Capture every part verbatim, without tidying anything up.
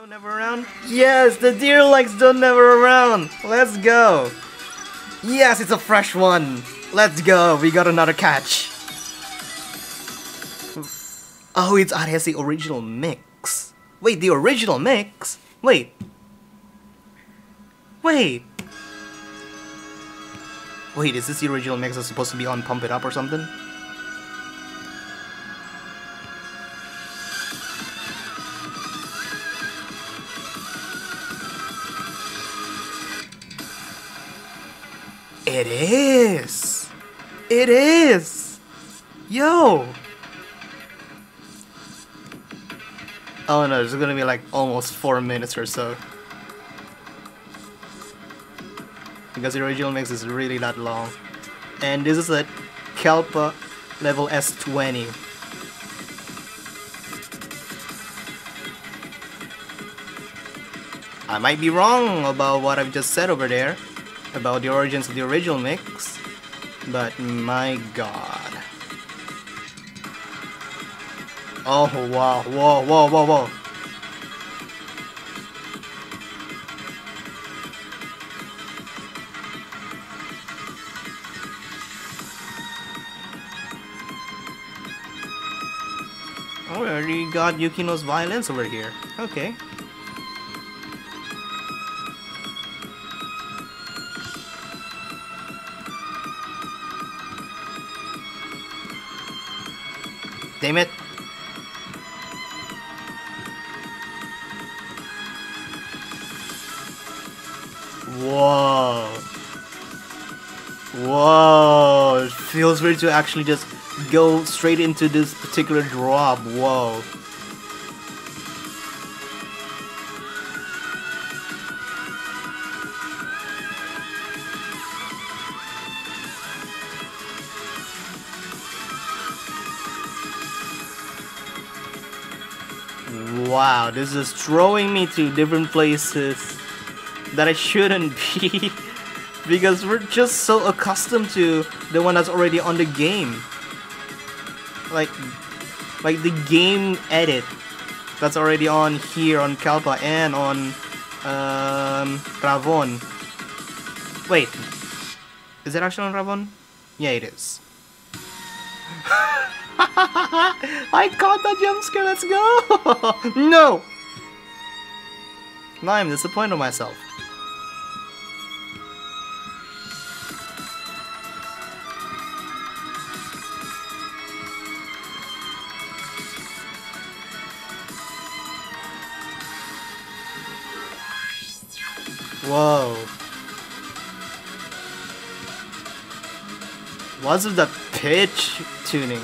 Don't Never Around? Yes, the deer likes Don't Never Around. Let's go. Yes, it's a fresh one. Let's go. We got another catch. Oh, it's R S the original mix. Wait, the original mix? Wait. Wait. Wait, is this the original mix that's supposed to be on Pump It Up or something? It is! It is! Yo! Oh no, it's gonna be like almost four minutes or so. Because the original mix is really that long. And this is at Kalpa level S twenty. I might be wrong about what I've just said over there, about the origins of the original mix, but my god. Oh wow, whoa, whoa, whoa, whoa. Oh, we already got Yukino's violins over here. Okay. Damn it. Whoa. Whoa. It feels weird to actually just go straight into this particular drop. Whoa. Wow, this is throwing me to different places that I shouldn't be. Because we're just so accustomed to the one that's already on the game. Like, like the game edit that's already on here on Kalpa and on um, Ravon. Wait, is it actually on Ravon? Yeah, it is. I caught that jump scare, let's go! No! Now I'm disappointed in myself. Whoa. What's with the pitch tuning?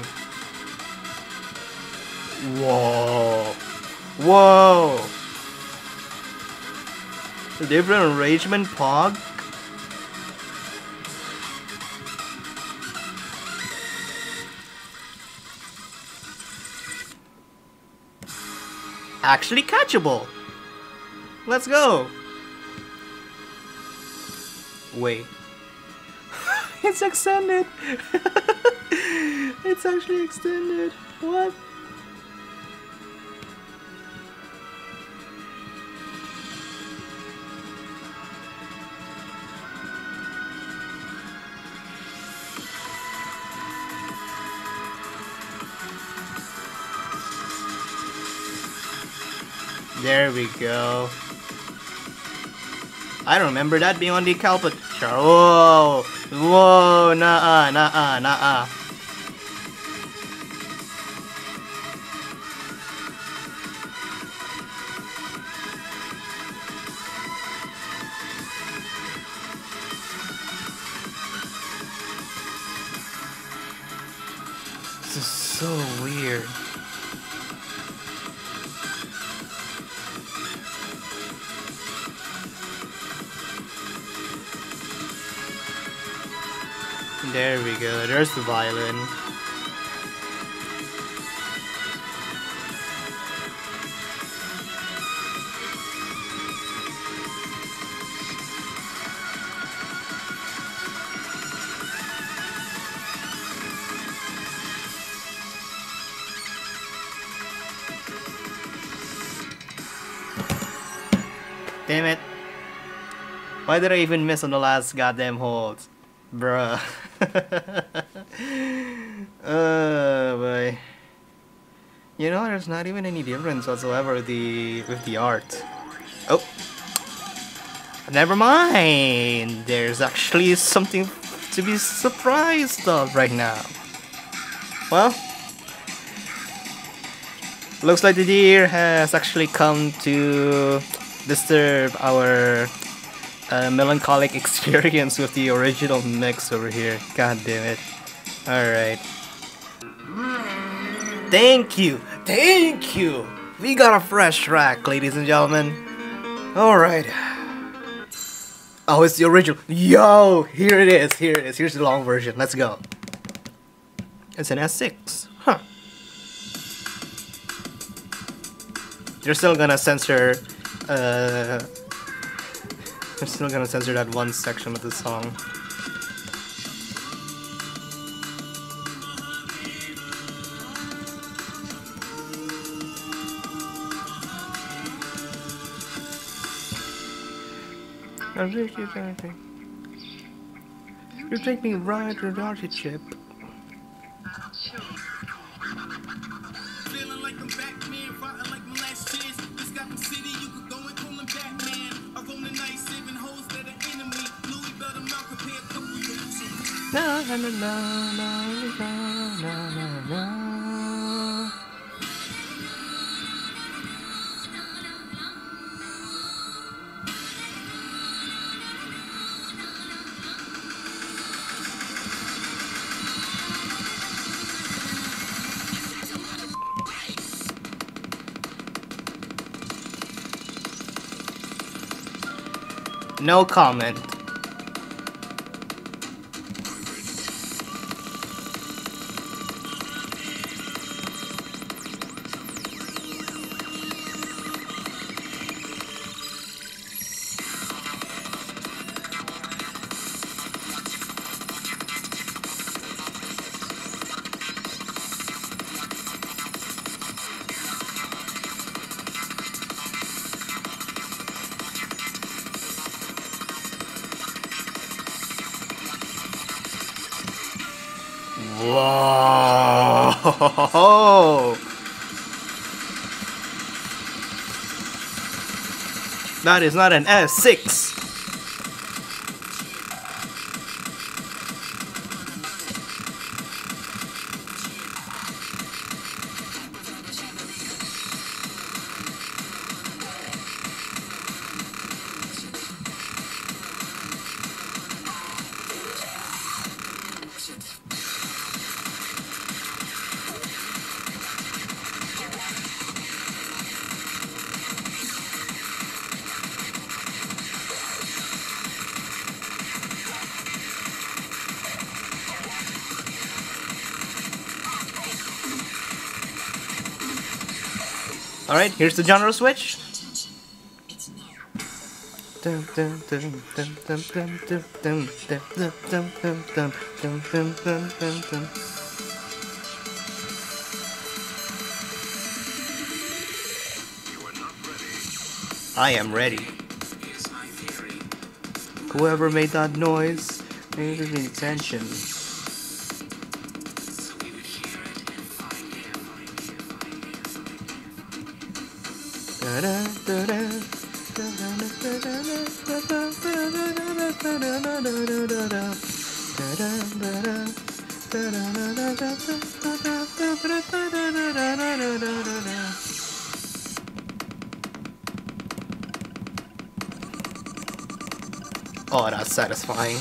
Whoa. Whoa. The different arrangement, Pog? Actually catchable. Let's go. Wait. It's extended. It's actually extended. What? There we go. I don't remember that being on the Kalpa chart. Whoa! Whoa! Nah-uh, nah-uh, nah-uh. This is so weird. There we go, there's the violin. Damn it. Why did I even miss on the last goddamn hold? Bruh. Oh boy. You know, there's not even any difference whatsoever with the, with the art. Oh. Never mind. There's actually something to be surprised of right now. Well, looks like the deer has actually come to disturb our uh, melancholic experience with the original mix over here. God damn it. Alright. Thank you! Thank you! We got a fresh track, ladies and gentlemen. Alright. Oh, it's the original. Yo! Here it is, here it is. Here's the long version. Let's go. It's an S six. Huh. They're still gonna censor... Uh... They're still gonna censor that one section of the song. You take me right to the Archie chip. Feeling like I'm Batman, fighting like my last chance. This Gotham City, you could go and call him Batman. I roll the night, saving hoes that are enemy. Louis Belder, Malcolm, pay a couple years. Na na na na na na na na. No comment. Whoa! That is not an S six. Alright, here's the genre switch. I am ready. Whoever made that noise, pay attention. Oh, that's satisfying.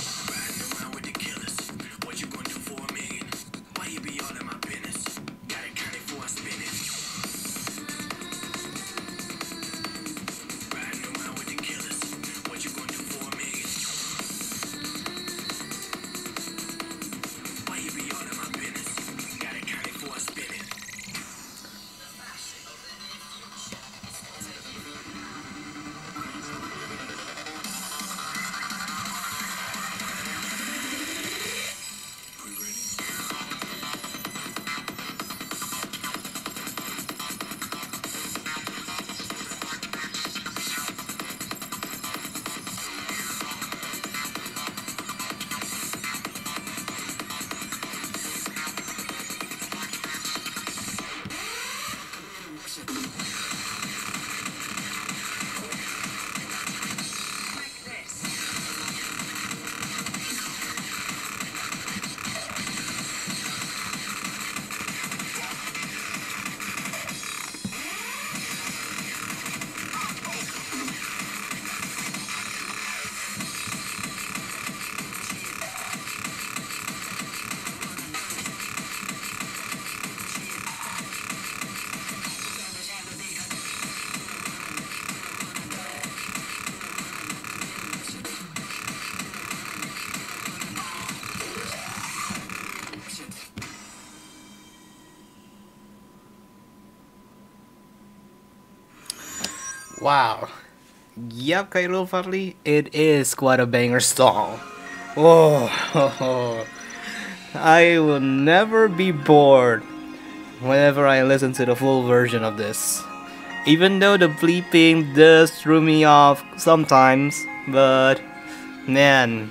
Wow. Yep, Kyril Farley, it is quite a banger song. Oh, I will never be bored whenever I listen to the full version of this. Even though the bleeping does throw me off sometimes, but man,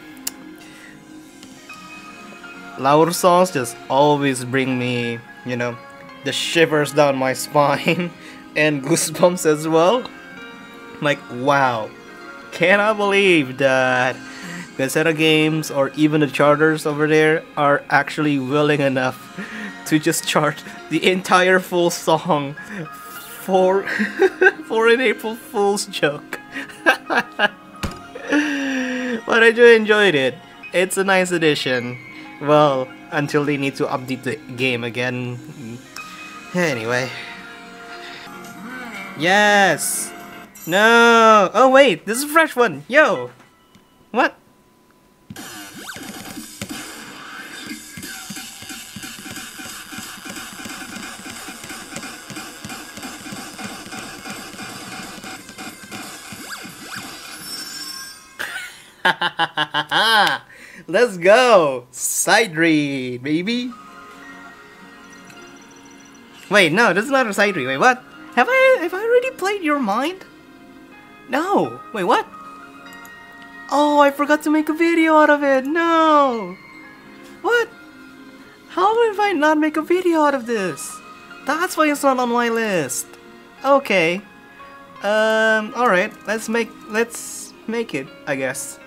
Laur songs just always bring me, you know, the shivers down my spine and goosebumps as well. Like, wow, cannot believe that Gazeta Games or even the charters over there are actually willing enough to just chart the entire full song for for an April Fool's joke. But I do enjoyed it. It's a nice addition. Well, until they need to update the game again. Anyway. Yes! No! Oh wait, this is a fresh one! Yo! What? Let's go! Side read, baby! Wait, no, this is not a side read. Wait, what? Have I have I already played Your Mind? No! Wait, what? Oh, I forgot to make a video out of it! No! What? How did I not make a video out of this? That's why it's not on my list. Okay. Um, alright, let's make let's make it, I guess.